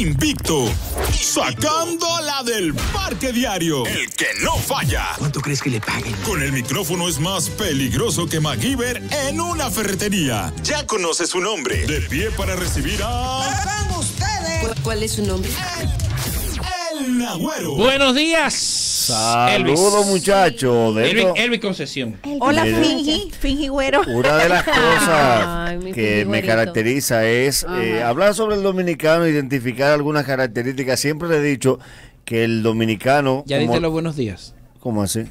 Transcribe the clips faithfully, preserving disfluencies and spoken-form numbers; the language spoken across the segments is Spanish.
invicto, sacando la del parque diario, el que no falla. ¿Cuánto crees que le paguen? Con el micrófono es más peligroso que MacGyver en una ferretería. Ya conoce su nombre. De pie para recibir a... ¡Vengan ustedes! ¿Cuál es su nombre? El, el Nagüero. Buenos días. Saludos, muchachos. Elvis, Elvis Concesión. Hola, Mire. Fingi, Fingi Güero. Una de las cosas Ay, mi que me figurito. caracteriza es eh, hablar sobre el dominicano, identificar algunas características. Siempre le he dicho que el dominicano... Ya como- diste los buenos días. ¿Cómo así?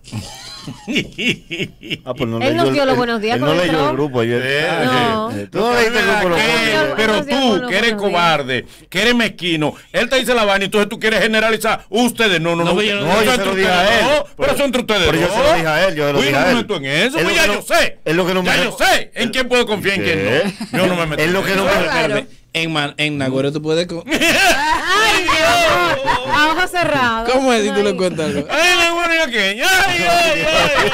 Ah, pues no Él leyó nos el- dio los él- buenos días él con no el leyó tro. el grupo ayer. Ah, No. Eh, Tú no leíste el grupo los ¿Qué? buenos días. Pero Buenos días, tú, buenos que eres días. cobarde, que eres mezquino, él te dice la vaina y entonces tú quieres generalizar. Ustedes, no, no, no. No, usted- yo eso se lo entre dije a ustedes él. dos, Pero eso entre ustedes Pero yo dos. se lo dije a él, yo se lo Uy, dije no a me él. meto en eso, Es pues lo ya que yo no- sé. es lo que no me- Ya yo sé en quién puedo confiar y en quién ¿Qué? no. Yo no me meto Es lo en que no eso. me- Espérate, En, man, en Nagüero tú puedes... co- Ay, Dios. A ojos cerrados. ¿Cómo es si tú le Ay. cuentas algo? Ay, Nagüero, ¿y aquello? Ay, ay, ay,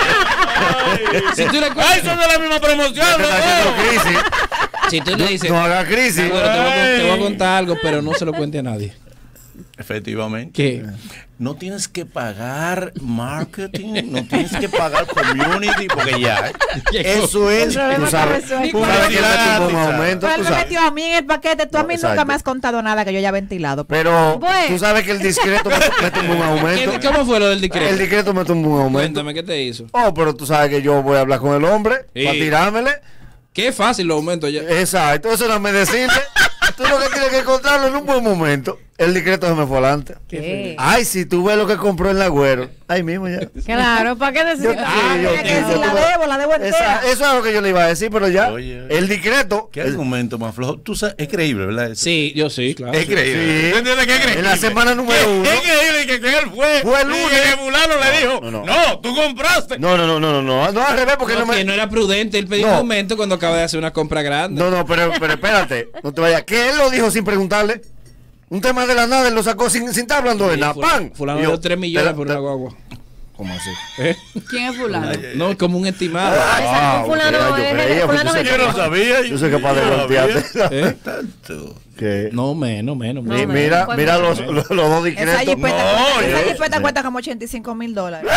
ay. Si tú le Ay, cuentas... son de la misma promoción. Te está haciendo ¿no? crisis. Si tú le dices... No haga crisis. Nagüero, te voy, a, con- te voy a Ay. contar algo, pero no se lo cuente a nadie. Efectivamente. ¿Qué? No tienes que pagar marketing, no tienes que pagar community, porque ya. Eso es, El problema tú sabes, con eso es tú que- sabes que le tuvo un Publicidad. aumento, Pero tú él me sabes. metió a mí en el paquete. Tú a mí nunca Exacto. me has contado nada que yo haya ventilado. Pero Bueno. tú sabes que el discreto me, me tumbó un aumento. ¿Qué- ¿Cómo fue lo del discreto? El discreto me tumbó un aumento. Cuéntame, ¿qué te hizo? Oh, pero tú sabes que yo voy a hablar con el hombre Sí. para tirármele. Qué fácil lo aumento ya. Exacto, eso no me decirle. Tú lo que tienes que encontrarlo en un buen momento. El discreto se me fue adelante. ¿Qué? Ay, si tú ves lo que compró el Nagüero. Ahí mismo ya. Claro, ¿para qué Yo- necesitas? sí, Ah, yo- tenía que yo- decir, yo la tuve- debo, la debo entera. Esa- Eso es lo que yo le iba a decir, pero ya. Oye. El discreto. ¿Qué el- argumento más flojo? Tú sabes, es creíble, ¿verdad? Eso? Sí, yo sí, claro. Es creíble. Sí. ¿Tú entiendes que es creíble? En la semana número ¿Qué- uno. Es creíble que, que él fue. Fue el y lunes. que fulano le dijo, no, no, no. tú compraste. No, no, no, no, no, no, no, al revés, porque No, no, me. que no era prudente, él pidió No. un aumento cuando acaba de hacer una compra grande. No, no, pero, pero espérate, no te vayas. Que él lo dijo sin preguntarle. Un tema de la nada, él lo sacó sin, sin estar hablando de Sí, nada. fulano- ¡Pam! Fulano Y yo, dio tres millones te- por te- una guagua. ¿Cómo así? ¿Eh? ¿Quién es fulano? No, como un estimado. Ah, un fulano ok, yo es- creía, fulano pues, es- yo sé- Yo no sabía. Yo soy capaz de yo no golpearte. sabía. ¿Eh? Tanto. Que- No, menos, menos. No, Mi- menos. me- mira, fue mira mucho. los, los, los dos Esa discretos. jipeta, No, cuesta, esa yo- jipeta sí. cuesta como ochenta y cinco mil dólares.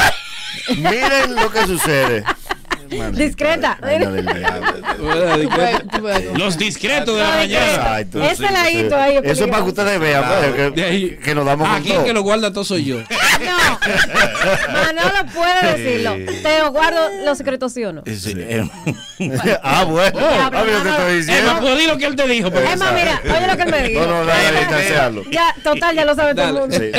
Miren lo que sucede. Discreta. Vaina del diablo. Bueno, Tú puedes- tú puedes- Los discretos de la Ay, mañana. Exacto. Ese sí, ladito sí. ahí es Eso es para que peligroso. ustedes vean, pues, De ahí- que, que nos damos con Aquí el todo. que lo guarda todo soy yo. No. Manolo puede decirlo. Te guardo los secretos, ¿sí o no? Sí, eh, Ah, bueno. Ya, Ah, yo te estoy Es diciendo. más, di lo que él te dijo. pero- Es más, mira, oye lo que él me dijo. No, no, dale, distanciarlo. Ya, total, ya lo sabe todo el mundo. Sí.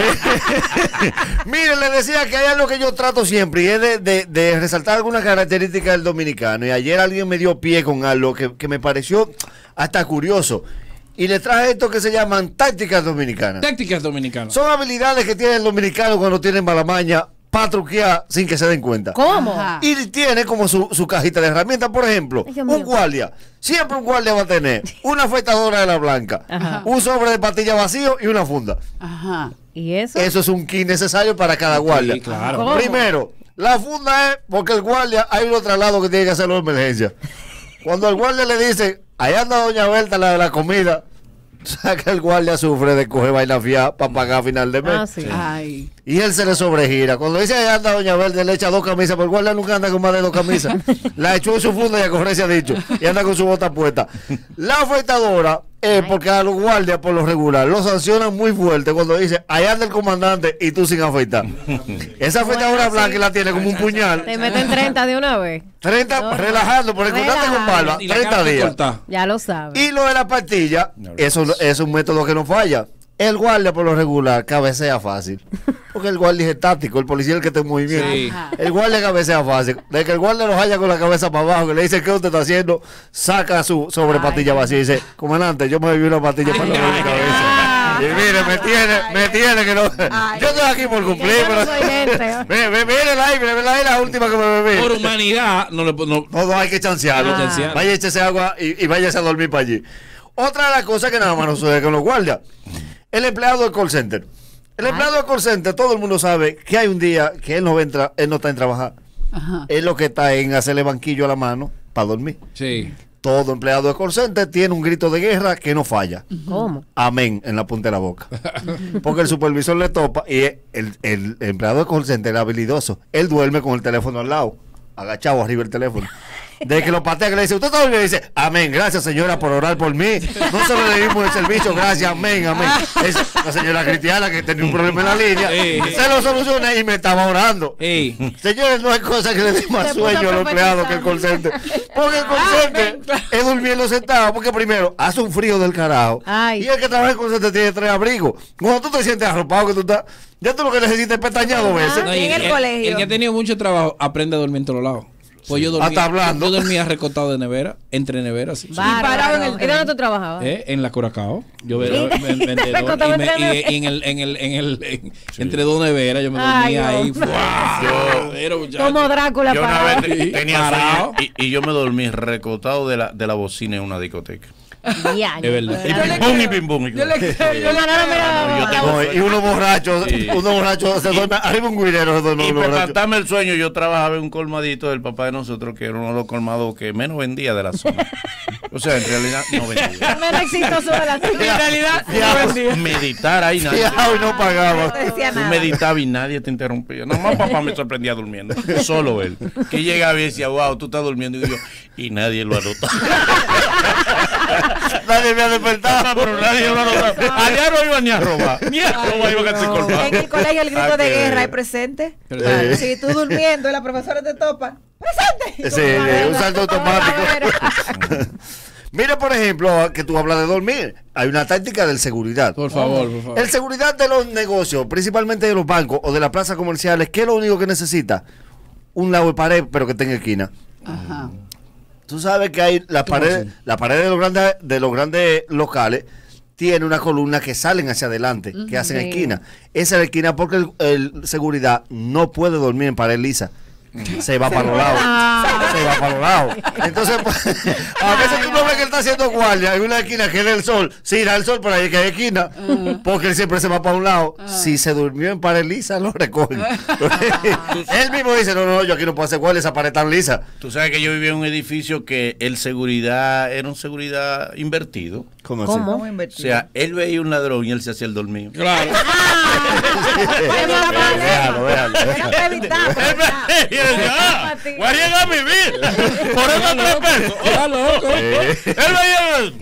Mire, mire, le decía que hay algo que yo trato siempre y es de, de- de resaltar algunas características del dominicano. Y ayer alguien me dio pie con algo que, que me pareció hasta curioso. Y le traje esto que se llaman tácticas dominicanas. Tácticas dominicanas. Son habilidades que tiene el dominicano cuando tiene mala maña para truquear sin que se den cuenta. ¿Cómo? Ajá. Y tiene como su, su cajita de herramientas, por ejemplo, Ay, Dios un mío. guardia. Siempre un guardia va a tener una afeitadora de la blanca, Ajá. un sobre de patilla vacío y una funda. Ajá. ¿Y eso? Eso es un kit necesario para cada guardia. Sí, claro. ¿Cómo? Primero, la funda es porque el guardia hay un traslado que tiene que hacerlo de emergencia. Cuando el guardia le dice, allá anda doña Berta, la de la comida, saca el guardia sufre de coger vaina fiada para pagar a final de mes. Ah, sí. Ay. Y él se le sobregira. Cuando dice allá anda doña Verde, le echa dos camisas, pero el guardia nunca anda con más de dos camisas. La echó en su funda y a correr se ha dicho. Y anda con su bota puesta. La afeitadora es porque a los guardias por lo regular lo sancionan muy fuerte cuando dice allá anda el comandante y tú sin afeitar. Esa afeitadora Bueno, blanca sí. la tiene como un puñal. Te meten treinta de una vez. treinta, No. relajando, por encontrarte con Relajando. barba, Y la treinta cara te días. corta. Ya lo sabes. Y lo de la pastilla, eso es un método que no falla. El guardia por lo regular cabecea fácil. Porque el guardia es estático, el policía es el que está en movimiento. Sí. Ajá. El guardia cabecea fácil. De que el guardia los haya con la cabeza para abajo, que le dice qué usted está haciendo, saca su sobre Ay, pastilla vacía y dice, comandante, yo me bebí una pastilla para la Ay, cabeza. Y mire, me tiene, me tiene que no. Yo estoy aquí por cumplir, yo no pero. soy gente. Mire, mire, mire la ahí, mire, mire la ahí, la última que me bebí. Por humanidad, no le no, No, no, hay que chancearlo. Hay que chancearlo. Vaya, échese agua y, y váyase a dormir para allí. Otra de las cosas que nada más no sucede con los guardias. El empleado del call center. El empleado del call center, todo el mundo sabe que hay un día que él no, va a entrar, él no está en trabajar. Ajá. Él lo que está en hacerle banquillo a la mano para dormir. Sí. Todo empleado de call center tiene un grito de guerra que no falla. ¿Cómo? Amén en la punta de la boca. Porque el supervisor le topa y el, el empleado de call center es habilidoso. Él duerme con el teléfono al lado, agachado arriba del teléfono. De que lo patea, que le dice, usted está bien, le dice, amén, gracias señora por orar por mí. No solo le dimos el servicio, gracias, amén, amén. Es la señora cristiana que tenía un problema en la línea, Ey. se lo solucioné y me estaba orando. Ey. Señores, no hay cosa que le dé más Se sueño puso a los empleados que el call center. Porque el call center es durmiendo sentado, porque primero hace un frío del carajo. Ay. Y el que trabaja en call center tiene tres abrigos. Cuando tú te sientes arropado, que tú estás, ya tú lo que necesitas es pestañear dos veces. No, y en el colegio. El que ha tenido mucho trabajo aprende a dormir en todos lados. Pues yo dormía, Hasta hablando. yo dormía recostado de nevera, entre neveras. Sí. Bárbaro. parado en el ¿Y tren. dónde tú trabajabas? ¿Eh? En la Curacao. Yo ve- Sí. ven- vendedor, Recostado y, me- entre y- y en el, en el, en el, en- entre dos neveras yo me Ay, dormía ahí. Dios. ¡Fua! Era, muchacho. Como Drácula Yo una parado. vez te- tenía Parado. sueño y, y yo me dormí recotado de la, de la bocina en una discoteca. Ya, Es verdad. Y pim pum y pim pum. y- Yo le creo, yo le Manolo, mira, No, yo la- tengo- No, y uno borracho, Sí. uno borracho se duerme, arriba un guirero se duerme Y uno para borracho. espantarme el sueño, yo trabajaba en un colmadito del papá de nosotros, que era uno de los colmados que menos vendía de la zona. O sea, en realidad no vendía. menos exitoso de la En realidad, Ya, no vendía. Meditar ahí, nadie. Ya, hoy no pagaba. No decía Tú nada. meditabas y nadie te interrumpía. Nada más papá me sorprendía durmiendo. Solo él. Que llegaba y decía, wow, tú estás durmiendo. Y yo, y nadie lo anotó. Nadie me ha despertado. Pero nadie lo anotó. Allá no iba ni a robar. Ni a robar iba a ser colmado. En el colegio el grito Ah, de que- guerra es presente. ¿Verdad? Si tú durmiendo y la profesora te topa, ¡presente! Sí, eh, un salto automático. Claro. Mira, por ejemplo, que tú hablas de dormir. Hay una táctica del seguridad. Por favor, por favor. El seguridad de los negocios, principalmente de los bancos o de las plazas comerciales, ¿qué es lo único que necesita? Un lado de pared, pero que tenga esquina. Ajá. Tú sabes que hay las ¿Cómo paredes, así? las paredes de los grandes, de los grandes locales tiene una columna que salen hacia adelante, que hacen Sí. esquina. Esa es la esquina porque el, el seguridad no puede dormir en pared lisa. Se va para los lados. Se va para los lados. Entonces, pues, a veces tú no ves que él está haciendo guardia en una esquina que da el sol. Sí, da el sol, pero ahí que hay esquina. Porque él siempre se va para un lado. Si se durmió en pared lisa, lo recogen. Él mismo dice, no, no, yo aquí no puedo hacer guardia, esa pared tan lisa. Tú sabes que yo vivía en un edificio que el seguridad era un seguridad invertido. ¿Cómo ¿Cómo? Vamos a O invertir. sea, él veía un ladrón y él se hacía el dormido. Claro. Déjalo, déjalo. Era para evitar, para evitar. Y él decía, ah, Guarien a vivir. Por esos tres pesos. Está loco. Él veía.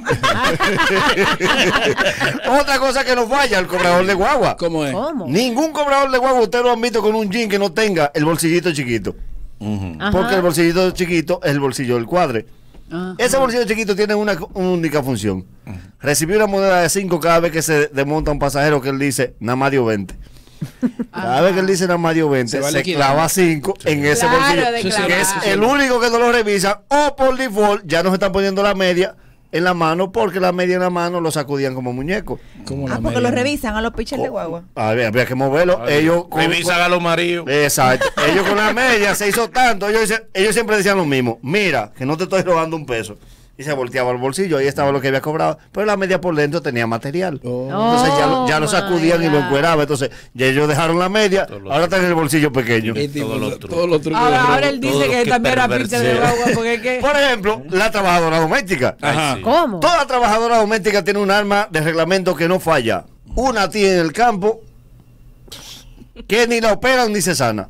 Otra cosa que no falla, el cobrador de guagua. ¿Cómo es? ¿Cómo? Ningún cobrador de guagua usted lo han visto con un jean que no tenga el bolsillito chiquito. Ajá. Porque el bolsillito chiquito es el bolsillo del cuadre. Ajá. Ese bolsillo chiquito tiene una una única función. Recibir una moneda de cinco cada vez que se desmonta un pasajero que él dice, nada más dio veinte. Cada vez que él dice nada más dio veinte, Se va se, liquidando. clava cinco en ese Claro, bolsillo. de Sí, sí, Que es sí, sí. el único que no lo revisa. O por default, ya nos están poniendo la media en la mano porque la media en la mano lo sacudían como muñeco. ¿Cómo Ah, la porque media? lo revisan a los pitchers de guagua. Había, había que moverlo. Ellos con- Revisan a los maridos. Exacto. Ellos con la media se hizo tanto. Ellos, dice- ellos siempre decían lo mismo. Mira, que no te estoy robando un peso. Y se volteaba el bolsillo. Ahí estaba lo que había cobrado. Pero la media por dentro tenía material. Oh. Entonces ya, lo- ya lo Oh, sacudían my y lo God. encueraban. Entonces ya ellos dejaron la media. Todos los Ahora están en el bolsillo pequeño. El tipo, Todos los trucos. todos los trucos de Ahora, robo. ahora él dice Todo que lo que también era pitcher de perversidad. guagua porque es que... Por ejemplo, la trabajadora doméstica. Ajá. sí. ¿Cómo? Toda trabajadora doméstica tiene un arma de reglamento que no falla. Una tía en el campo que ni la operan ni se sana.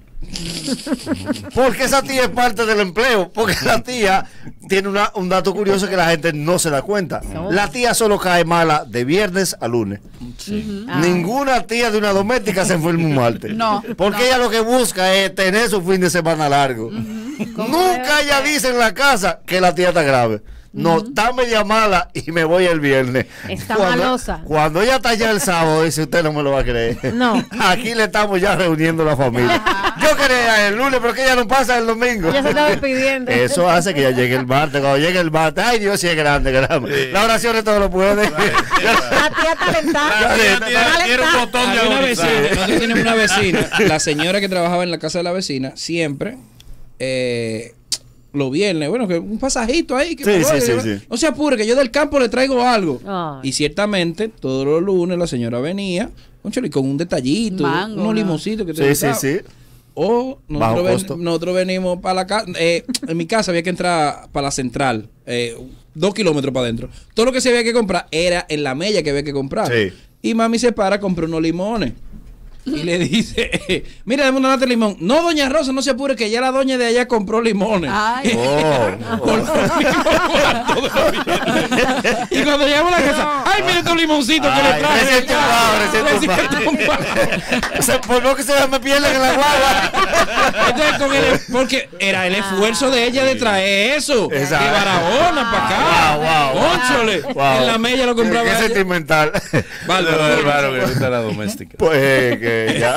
Porque esa tía es parte del empleo. Porque la tía tiene una- un dato curioso que la gente no se da cuenta. La tía solo cae mala de viernes a lunes. Ah. Ninguna tía de una doméstica se enferma un martes. No, Porque no. ella lo que busca es tener su fin de semana largo. Nunca ella dice en la casa que la tía está grave. No, está media mala y me voy el viernes. Está cuando, malosa. Cuando ella está allá el sábado, dice, usted no me lo va a creer. No. Aquí le estamos ya reuniendo la familia. Yo quería el lunes, pero que ella no pasa el domingo. Ya se estaba despidiendo. Eso hace que ya llegue el martes. Cuando llegue el martes, ay Dios, si es grande, caramba. La oración de todo lo puede. La tía talentada. La tía tiene- tiene un botón de Había una agonizar. vecina, nosotros tenemos una vecina, la señora que trabajaba en la casa de la vecina, siempre, eh, los viernes, bueno, que un pasajito ahí. Que Sí, me voy, sí, que- sí, sí. No se apure, que yo del campo le traigo algo. Ay. Y ciertamente, todos los lunes la señora venía, cónchale, con un detallito, Mango, unos ¿no? limoncitos que te Sí, sí, gustaba. sí. o Bajo nosotros, costo. ven- nosotros venimos para la casa. Eh, en mi casa había que entrar para la central, eh, dos kilómetros para adentro. Todo lo que se había que comprar era en la mella que había que comprar. Sí. Y mami se para, compró unos limones. Y le dice, mira, dame una lata de limón. No, doña Rosa, no se apure, que ya la doña de allá compró limones. Ay. Oh. Por lo mismo cuarto de la vida. Y cuando llegamos a la casa, ay, mire tu limoncito que le Ay, traje. recién tumbado, recién Recién tumbado. tumbado. O sea, por no que se me pierdan en la guagua. Entonces, con el, porque era el esfuerzo de ella de traer eso. Exacto. De Barahona para acá. Wow, wow. Cónchole. Wow. En la mella lo compraba. Qué ella. sentimental. Bárbaro. Claro que le gusta la doméstica. Pues eh, que ya.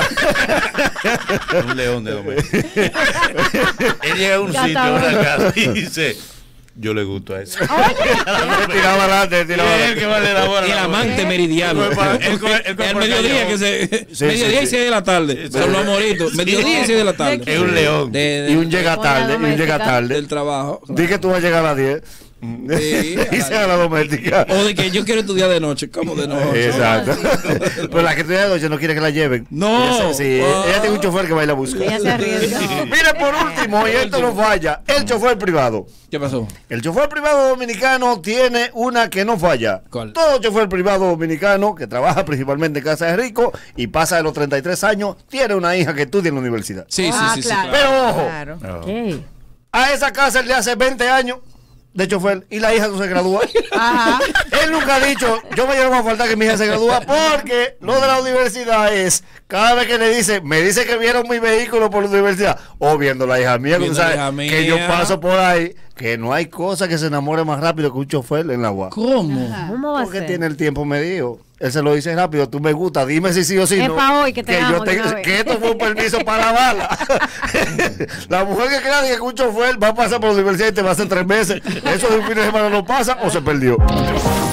Un león de doméstica. Él llega a un Ya sitio, está a una bueno. casa y dice, yo le gusto a eso. Tiraba adelante, tiraba Y él que adelante. vale la bola. Y el amante meridiano. Él coge- él coge- él El, coge por el mediodía callejón. que se. Sí, mediodía sí, y sí. seis de la tarde. Son los amoritos. Mediodía y seis de la tarde. Es un león. De, de- Y un llega Con la tarde, y un llega doméstica. tarde. del trabajo. Di que tú vas a llegar a las diez. Sí, Dice a la doméstica. O de que yo quiero estudiar de noche. ¿Cómo de noche? Exacto. Pero la que estudia de noche no quiere que la lleven. No. Ella, se- sí, Ah. ella tiene un chofer que va y la busca. Ella se arriesga. Mira, por último, y esto no falla, el chofer privado. ¿Qué pasó? El chofer privado dominicano tiene una que no falla. ¿Cuál? Todo chofer privado dominicano que trabaja principalmente en casa de rico y pasa de los treinta y tres años, tiene una hija que estudia en la universidad. Sí, Ah, sí, sí, sí, claro. claro. Pero ojo, Claro. ¿Qué? a esa casa él le hace veinte años de chofer y la hija no se gradúa. Ajá. Él nunca ha dicho, yo me llevo a faltar que mi hija se gradúa, porque lo de la universidad es, cada vez que le dice, me dice que vieron mi vehículo por la universidad, o viendo la hija mía, que, Viendo tú sabes, la hija que yo mía. paso por ahí, que no hay cosa que se enamore más rápido que un chofer en la guagua. ¿Cómo? ¿Cómo va a Porque ser? tiene el tiempo medido. Él se lo dice rápido, tú me gusta, dime si sí o si Es no. pa' hoy que te yo amo de una vez. que esto fue un permiso para la bala. La mujer que crea que un chofer va a pasar por la universidad y te va a hacer tres meses. Eso de un fin de semana no pasa o se perdió.